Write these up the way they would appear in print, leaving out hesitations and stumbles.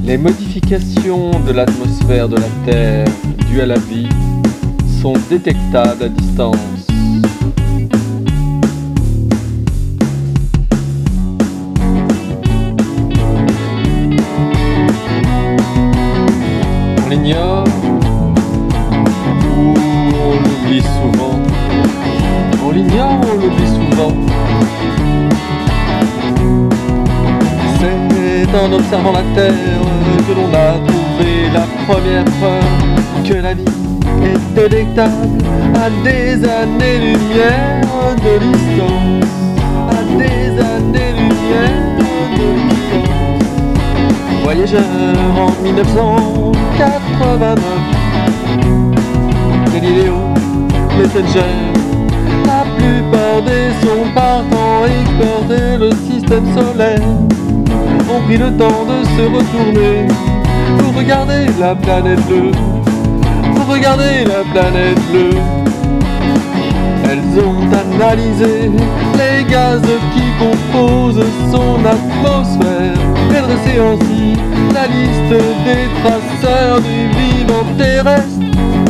Les modifications de l'atmosphère de la Terre dues à la vie sont détectables à distance. On l'ignore ou on l'oublie souvent. On l'ignore ou on l'oublie souvent. C'est en observant la Terre que l'on a trouvé la première preuve que la vie est détectable à des années-lumière de distance. À des années-lumière de distance. Voyageur en 1989, Galileo, Messenger, la plupart des sons partant explorer le système solaire ont pris le temps de se retourner pour regarder la planète bleue, pour regarder la planète bleue. Elles ont analysé les gaz qui composent son atmosphère et dressé ainsi la liste des traceurs du vivant terrestre.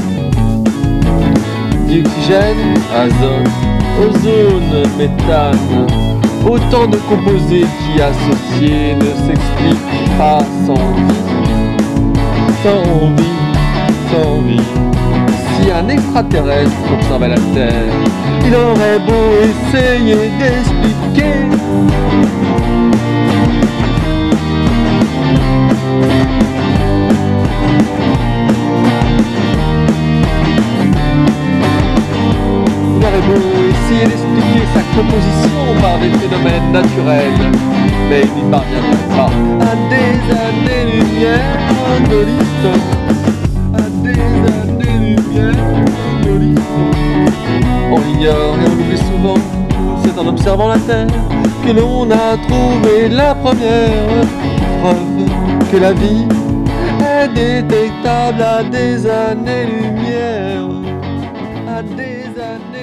Dioxygène, azote, ozone, méthane, autant de composés qui associés ne s'expliquent pas sans vie, sans vie, sans vie. Si un extraterrestre observait la Terre, il aurait beau essayer d'expliquer. Il aurait beau essayer d'expliquer sa composition par des phénomènes naturels, mais il n'y parviendrait pas à des années-lumière de distance. À des années-lumière de distance. On l'ignore et on l'oublie souvent. C'est en observant la Terre que l'on a trouvé la première preuve que la vie est détectable à des années-lumière. À des années